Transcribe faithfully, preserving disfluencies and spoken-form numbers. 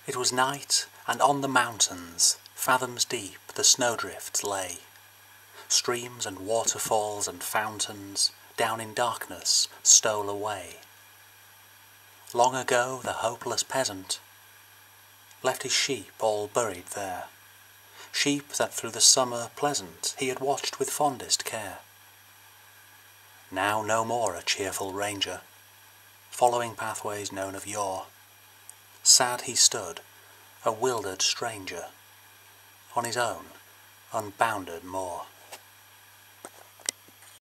It was night, and on the mountains, fathoms deep, the snowdrifts lay. Streams and waterfalls and fountains down in darkness stole away. Long ago the hopeless peasant left his sheep all buried there, sheep that through the summer pleasant he had watched with fondest care. Now no more a cheerful ranger, following pathways known of yore. Sad he stood, a wildered stranger, on his own unbounded moor.